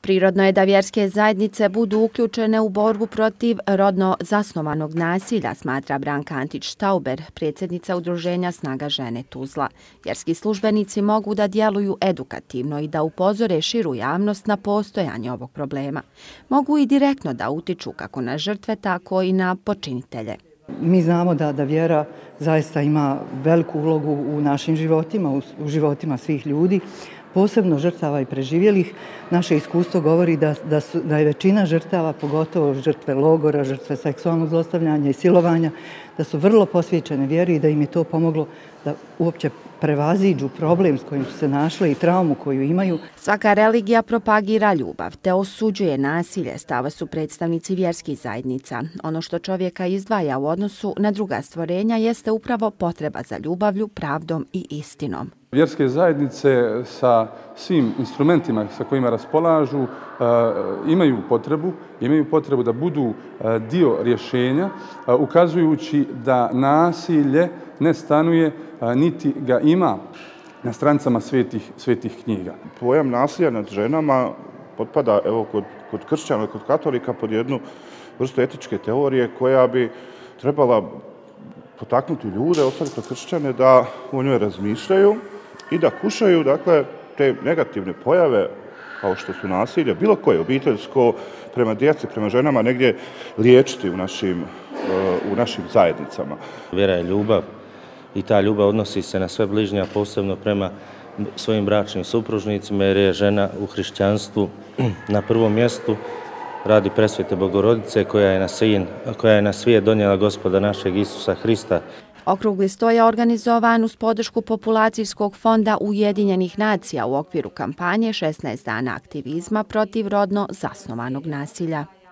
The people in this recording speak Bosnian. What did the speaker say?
Prirodno je da vjerske zajednice budu uključene u borbu protiv rodno zasnovanog nasilja, smatra Branka Antić-Štauber, predsjednica udruženja Snaga žene Tuzla. Vjerski službenici mogu da djeluju edukativno i da upozore širu javnost na postojanje ovog problema. Mogu i direktno da utiču kako na žrtve, tako i na počinitelje. Mi znamo da vjera zaista ima veliku ulogu u našim životima, u životima svih ljudi, posebno žrtava i preživjelih. Naše iskustvo govori da je većina žrtava, pogotovo žrtve logora, žrtve seksualnog zlostavljanja i silovanja, da su vrlo posvećene vjeri i da im je to pomoglo da uopće prevaziđu problem s kojim su se našle i traumu koju imaju. Svaka religija propagira ljubav te osuđuje nasilje, stava su predstavnici vjerskih zajednica. Ono što čovjeka izdvaja u odnosu na druga stvorenja jeste upravo potreba za ljubavlju, pravdom i istinom. Vjerske zajednice sa svim instrumentima sa kojima raspolažu imaju potrebu da budu dio rješenja, ukazujući da nasilje ne stanuje niti ga ima na stranicama svetih knjiga. Pojam nasilja nad ženama potpada kod kršćana i kod katolika pod jednu vrstu etičke teorije koja bi trebala potaknuti ljude, osobito kršćane, da o njoj razmišljaju i da kušaju te negativne pojave kao što su nasilje, bilo koje obiteljsko, prema djeci, prema ženama, negdje liječiti u našim zajednicama. Vjera je ljubav i ta ljubav odnosi se na sve bližnje, a posebno prema svojim bračnim supružnicima, jer je žena u hrišćanstvu na prvom mjestu radi presvete Bogorodice koja je na svijet donijela Gospoda našeg Isusa Hrista. Okrugli sto je organizovan uz podršku Populacijskog fonda Ujedinjenih nacija u okviru kampanje 16 dana aktivizma protiv rodno zasnovanog nasilja.